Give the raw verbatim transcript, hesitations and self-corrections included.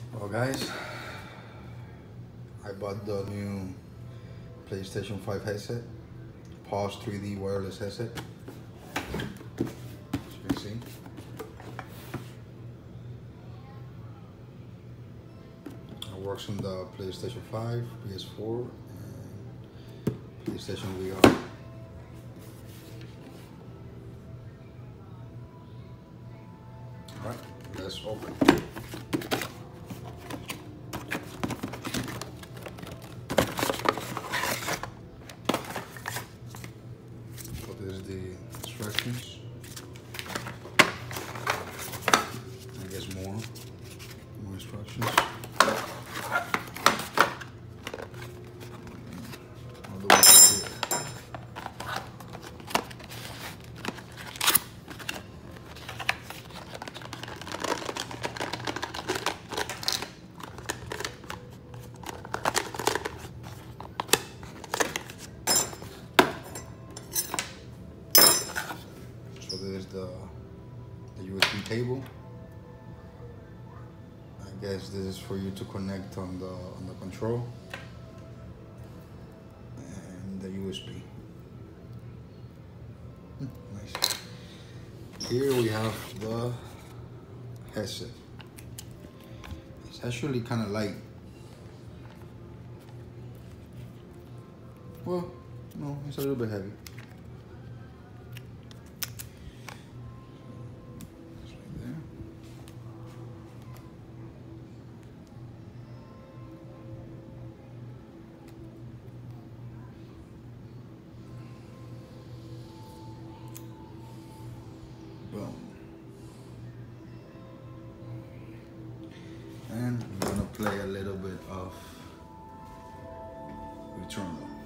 Well guys, I bought the new PlayStation five headset, Ps three D wireless headset, as you can see. It works on the PlayStation five, P S four, and PlayStation V R. Alright, let's open. So this is the instructions. I guess more, more instructions. All the way to here. So there's the, the U S B cable. I guess this is for you to connect on the on the control, and the U S B. Hmm, nice. Here we have the headset. It's actually kind of light. Well, no, it's a little bit heavy. Boom. And I'm gonna play a little bit of Returnal.